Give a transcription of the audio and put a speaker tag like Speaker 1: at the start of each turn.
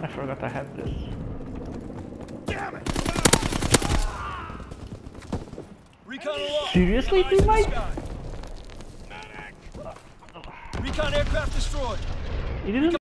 Speaker 1: I forgot I had this.
Speaker 2: Damn it! Recon aloft.
Speaker 1: Seriously, teammate?
Speaker 2: Recon aircraft destroyed.
Speaker 1: He didn't